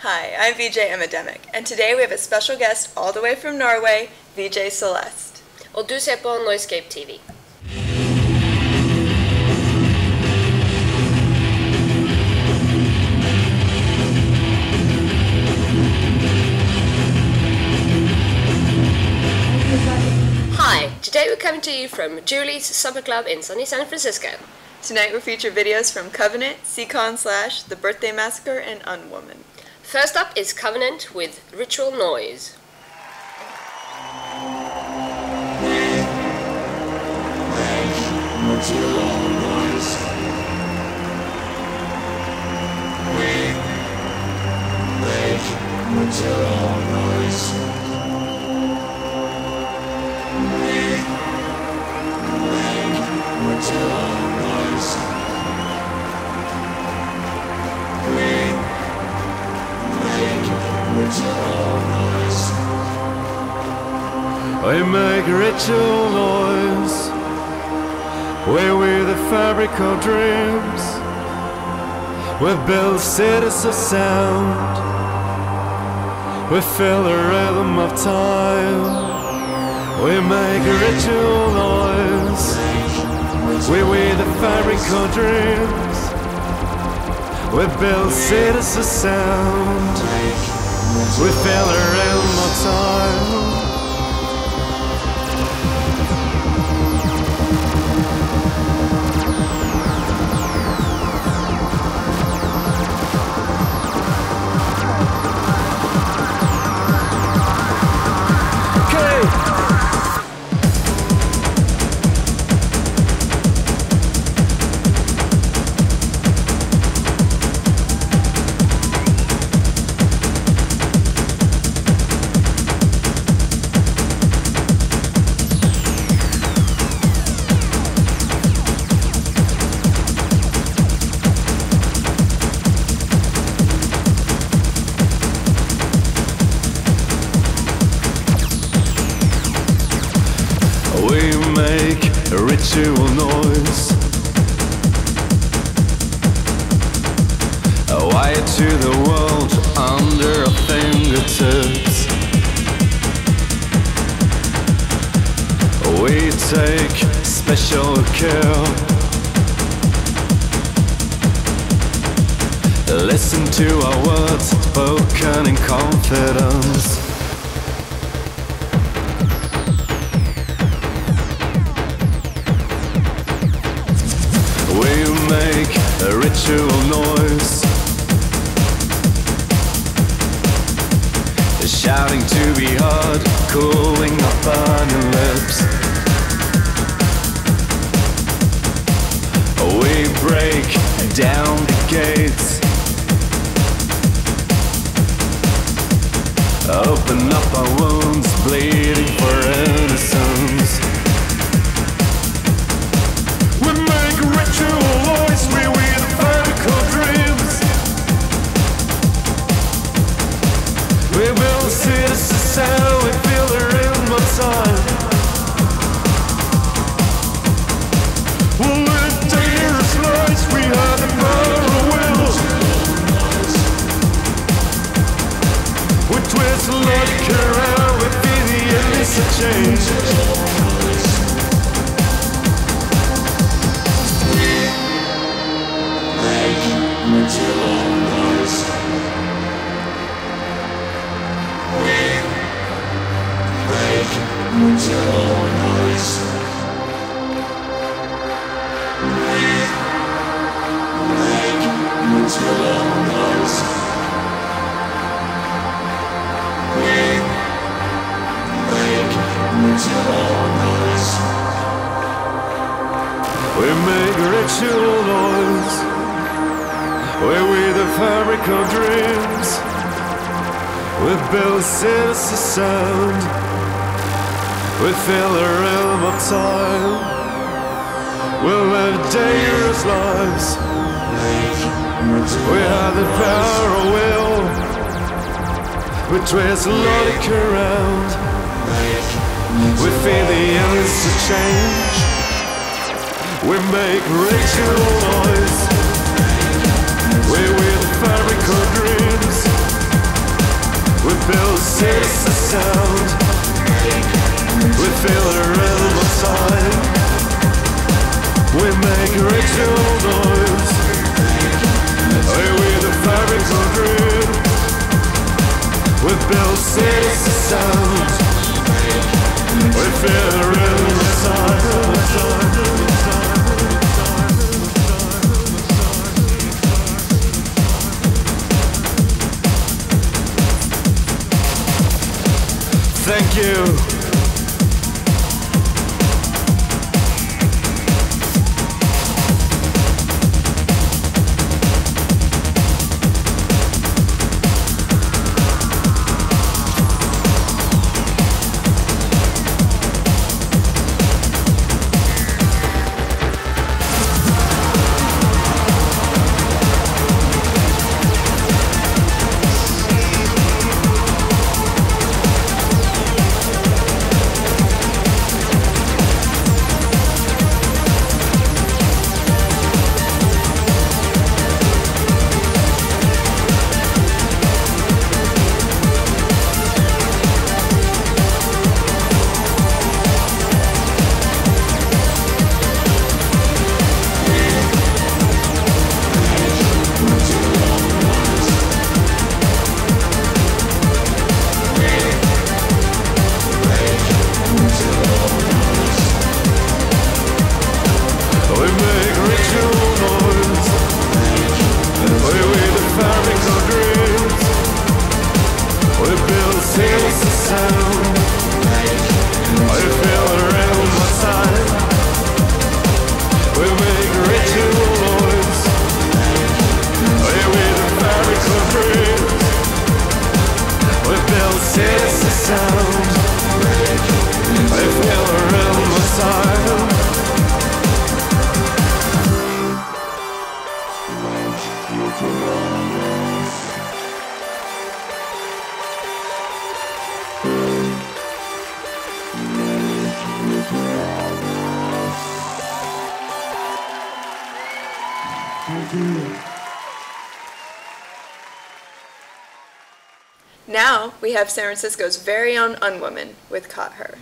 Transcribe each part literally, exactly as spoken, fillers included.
Hi, I'm V J Emidemic, and today we have a special guest all the way from Norway, V J Celeste. Og du ser på Noiscape T V. Hi, today we're coming to you from Julie's Supper Club in sunny San Francisco. Tonight we'll feature videos from Covenant, See Colin Slash, The Birthday Massacre, and Unwoman. First up is Covenant with Ritual Noise. We make ritual noise, where we're the fabric of dreams. We build cities of sound, we fill the rhythm of time. We make ritual noise, where we're the fabric of dreams. We build cities of sound, we fill the rhythm of time. Ritual noise, a wire to the world under our fingertips. We take special care, listen to our words spoken in confidence. Make a ritual noise, shouting to be heard, cooling our burning lips. We break down the gates, open up our wounds, bleeding for innocence. We make a ritual noise, we wear the fabric of dreams. We build cities to sound, we feel the rhythm of time. We'll live dangerous lives, we have the power of will. We twist logic around, we feel the endless of change. Ritual noise. We make ritual noise. We make ritual noise. We make ritual noise. We make ritual noise, where we the fabric of dreams. We build cities of sound, we feel the rhythm of time. We live dangerous lives, we have the power of will. We twist logic around, we feel the endless of change. We make ritual noise, where we're the fabric of dreams. you. Now we have San Francisco's very own Unwoman with Caught Her.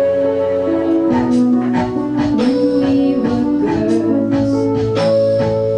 We were girls.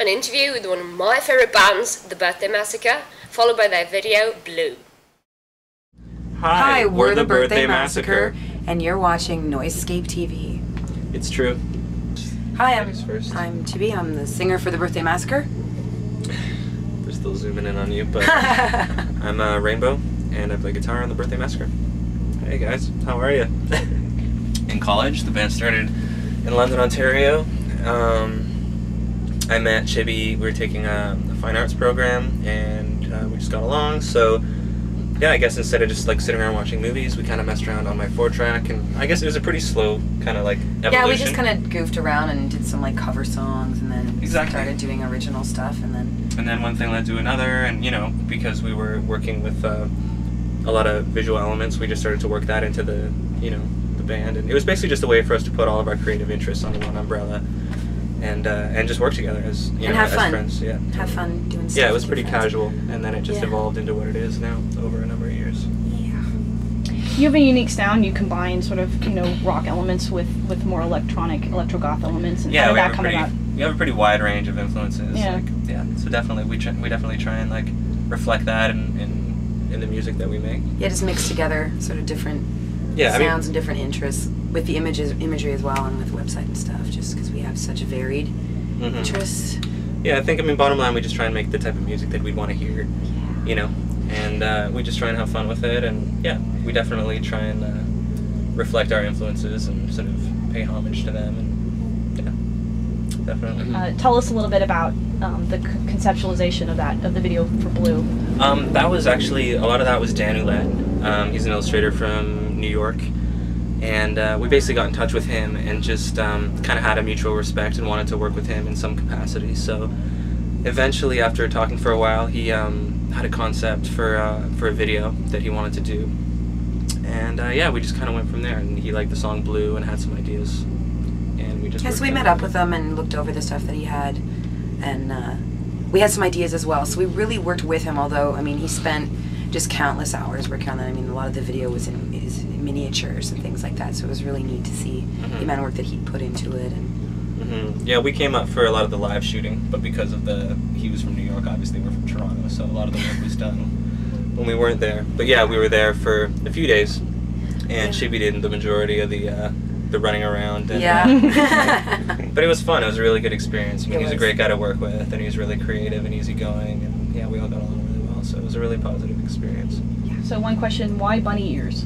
an interview with one of my favourite bands, the Birthday Massacre, followed by their video, Blue. Hi, Hi, we're, we're the the Birthday, Birthday Massacre. Massacre, and you're watching Noisescape T V. It's true. Hi, I'm, Ladies first. I'm Chibi. I'm the singer for the Birthday Massacre. They're still zooming in on you, but I'm uh, Rainbow, and I play guitar on the Birthday Massacre. Hey guys, how are you? In college, the band started in London, Ontario. Um, I met Chibi. We were taking a, a fine arts program, and uh, we just got along. So, yeah, I guess instead of just like sitting around watching movies, we kind of messed around on my four track, and I guess it was a pretty slow kind of like evolution. Yeah, we just kind of goofed around and did some like cover songs, and then Exactly. started doing original stuff, and then And then one thing led to another, and you know, because we were working with uh, a lot of visual elements, we just started to work that into the, you know, the band, and it was basically just a way for us to put all of our creative interests under one umbrella, and uh, and just work together as you And know have as fun. friends. Yeah. have fun doing stuff. Yeah, it was with pretty your friends. casual, and then it just Yeah. evolved into what it is now over a number of years. Yeah. You have a unique sound. You combine sort of, you know, rock elements with, with more electronic, electro-goth elements. And Yeah, how we did have that a come pretty about? we have a pretty wide range of influences. Yeah. Like, yeah. So definitely we try, we definitely try and like reflect that in, in in the music that we make. Yeah, just mix together sort of different Yeah, I mean, sounds and different interests with the images, imagery as well, and with the website and stuff. Just because we have such varied mhm. interests. Yeah, I think, I mean, bottom line, we just try and make the type of music that we'd want to hear, you know, and uh, we just try and have fun with it, and yeah, we definitely try and uh, reflect our influences and sort of pay homage to them, and yeah, definitely. Uh, tell us a little bit about um, the c- conceptualization of that, of the video for Blue. Um, that was actually, a lot of that was Dan Ouellette. Um, he's an illustrator from New York, and uh, we basically got in touch with him and just um, kind of had a mutual respect and wanted to work with him in some capacity. So eventually, after talking for a while, he um, had a concept for uh, for a video that he wanted to do, and uh, yeah, we just kind of went from there. And he liked the song Blue and had some ideas, and we just Yeah, worked so we on met it. up with him and looked over the stuff that he had, and uh, we had some ideas as well. So we really worked with him, although, I mean, he spent just countless hours working on that. I mean, a lot of the video was in, is in miniatures and things like that, so it was really neat to see Mhm. the amount of work that he put into it. And hmm Yeah, we came up for a lot of the live shooting, but because of the he was from New York, obviously we're from Toronto, so a lot of the work was done when we weren't there. But yeah, we were there for a few days, and Yeah. Chibi did the majority of the uh, the running around. And, yeah. but it was fun. It was a really good experience. I mean, It he's a was. great guy to work with, and he's really creative and easygoing, and yeah, we all got along really well. So it was a really positive experience. So one question, why bunny ears?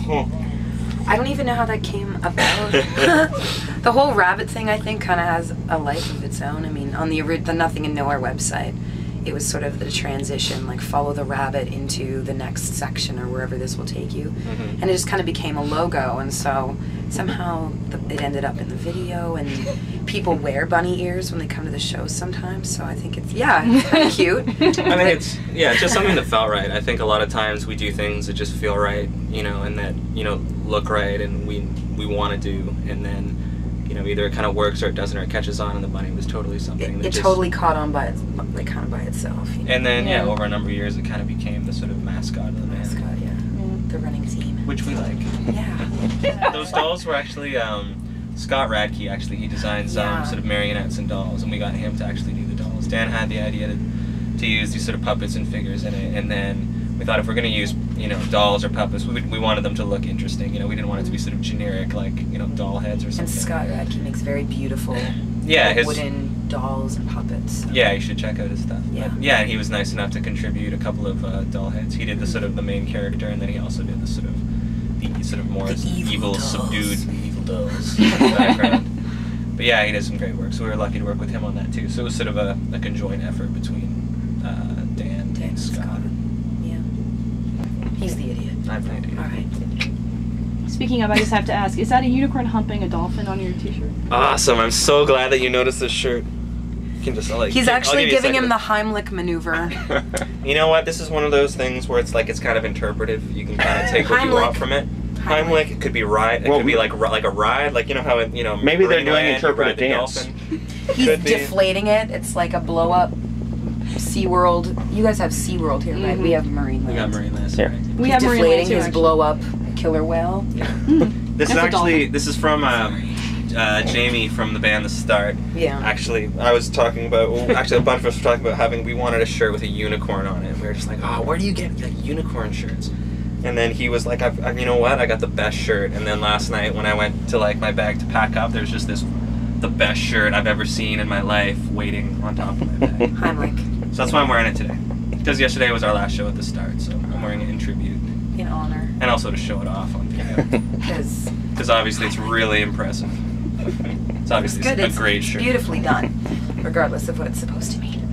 I don't even know how that came about. The whole rabbit thing, I think, kind of has a life of its own. I mean, on the, ori- the Nothing and Nowhere website, it was sort of the transition, like follow the rabbit into the next section or wherever this will take you. Mhm. And it just kind of became a logo, and so somehow the, it ended up in the video, and people wear bunny ears when they come to the shows sometimes, so I think it's, yeah, it's kind of cute. I think it's, yeah, it's just something that felt right. I think a lot of times we do things that just feel right, you know, and that, you know, look right and we we want to do, and then, you know, either it kind of works or it doesn't, or it catches on, and the bunny was totally something It, that it just... totally caught on by its, like, kind of by itself. You know? And then, yeah. Yeah. over a number of years, it kind of became the sort of mascot of the band. Mascot, yeah. The running team. Which we like. Yeah. Those dolls were actually, um, Scott Radke, actually, he designs Yeah. um, sort of marionettes and dolls, and we got him to actually do the dolls. Dan had the idea to, to use these sort of puppets and figures in it, and then we thought if we're going to use, you know, dolls or puppets, we, would, we wanted them to look interesting. You know, we didn't want it to be sort of generic, like, you know, doll heads or something. And Scott Radke makes very beautiful Yeah, his- wooden dolls and puppets. So. Yeah, you should check out his stuff. Yeah. But yeah, and he was nice enough to contribute a couple of uh, doll heads. He did the sort of the main character, and then he also did the sort of the sort of more The evil evil, dolls. subdued evil dolls in the background. But yeah, he did some great work, so we were lucky to work with him on that too. So it was sort of a, a conjoined effort between uh, Dan, Dan and Scott. Scott. Yeah. He's the idiot. I'm the idiot. All right. Speaking of, I just have to ask, is that a unicorn humping a dolphin on your t-shirt? Awesome! I'm so glad that you noticed this shirt. You can just I'll, like, He's I'll actually give you a giving him the second. Heimlich maneuver. You know what? This is one of those things where it's like it's kind of interpretive. You can kind of take what you Heimlich. want from it. Heimlich. Heimlich, it could be ride. It Well, could be like ri- like a ride, like you know how it, you know. Maybe they're Marine doing Land, you interpretive ride the dance. dolphin. He's Could be. deflating it. It's like a blow up SeaWorld. You guys have SeaWorld here, right? Mhm. We have Marine We Land. got Marine Land. Yeah. Right. We He's have Marine deflating Land too, his actually. blow up killer whale. This That's is a actually dolphin. this is from uh, uh, Jamie from the band The Start. Yeah. Actually, I was talking about, well, actually a bunch of us were talking about having, we wanted a shirt with a unicorn on it. We were just like, oh, where do you get like unicorn shirts? And then he was like, I've, I, you know what, I got the best shirt. And then last night when I went to like my bag to pack up, there's just this, the best shirt I've ever seen in my life waiting on top of my bag. Heimlich. So that's why I'm wearing it today. Because yesterday was our last show at the start, so I'm wearing it in tribute. In honor. And also to show it off on video. Because Because obviously it's really impressive. It's obviously it's good. a It's great shirt. beautifully done, regardless of what it's supposed to mean.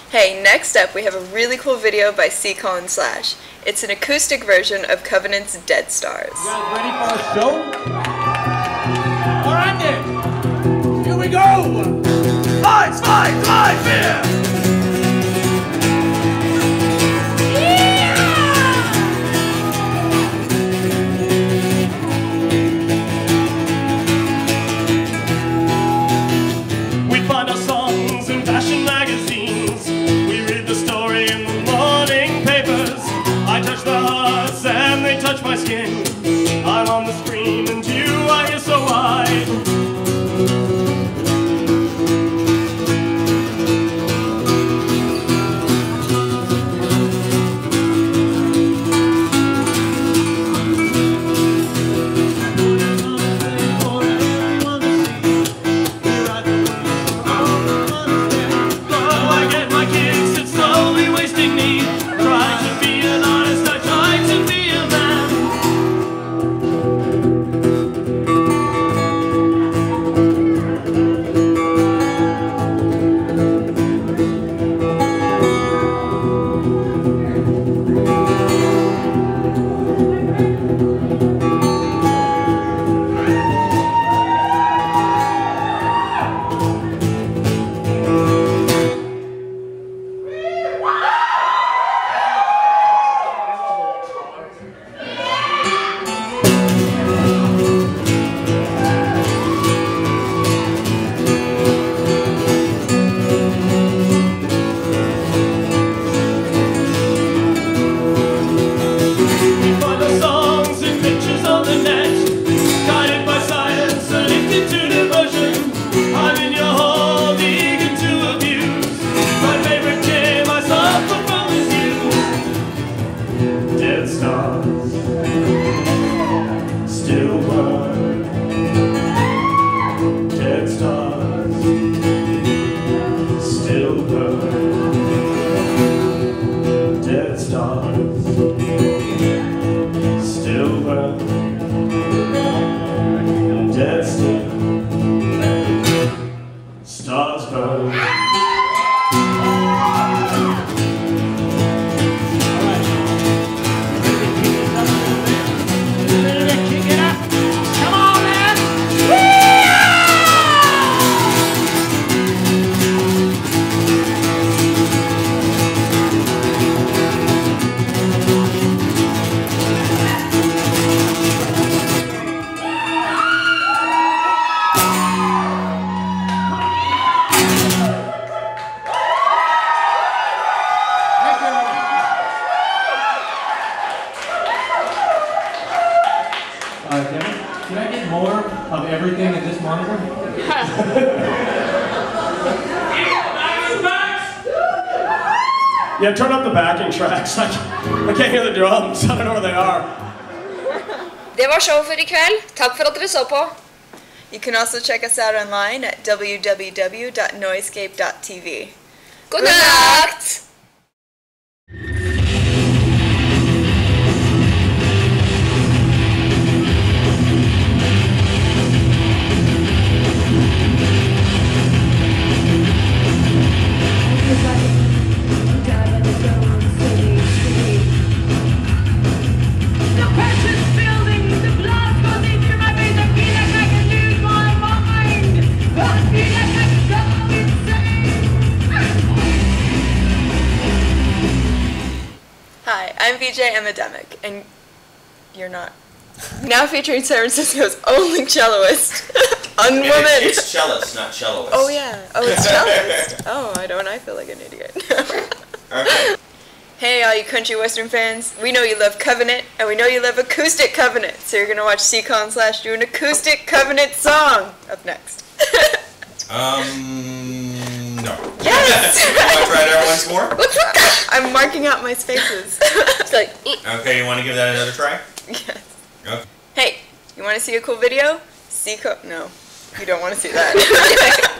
Hey, next up we have a really cool video by See Colin Slash. It's an acoustic version of Covenant's Dead Stars. You guys ready for a show? Alright then, here we go! Fight, fight, fight, fear! We find our songs in fashion magazines. We read the story in the morning papers. I touch the hearts and they touch my skin. I'm on the screen and you are here, so wide. Yeah, turn up the backing tracks. I can't hear the drums. I don't know where they are. Det var show for ikväll. Tack för att du så på. You can also check us out online at w w w dot noiscape dot t v. God natt! Hi, I'm V J Emidemic, and you're not. Now featuring San Francisco's only celloist, Unwoman. It, it's cellist, not celloist. Oh yeah. Oh, it's cellist. Oh, I don't. I feel like an idiot. Okay. Hey, all you country western fans. We know you love Covenant, and we know you love acoustic Covenant. So you're gonna watch See Colin Slash do an acoustic Covenant song up next. um, no. Yes. You want to try it out once more? I'm marking out my spaces. It's like, Okay, you want to give that another try? Yes. Okay. Hey, you want to see a cool video? See Co- No, you don't want to see that.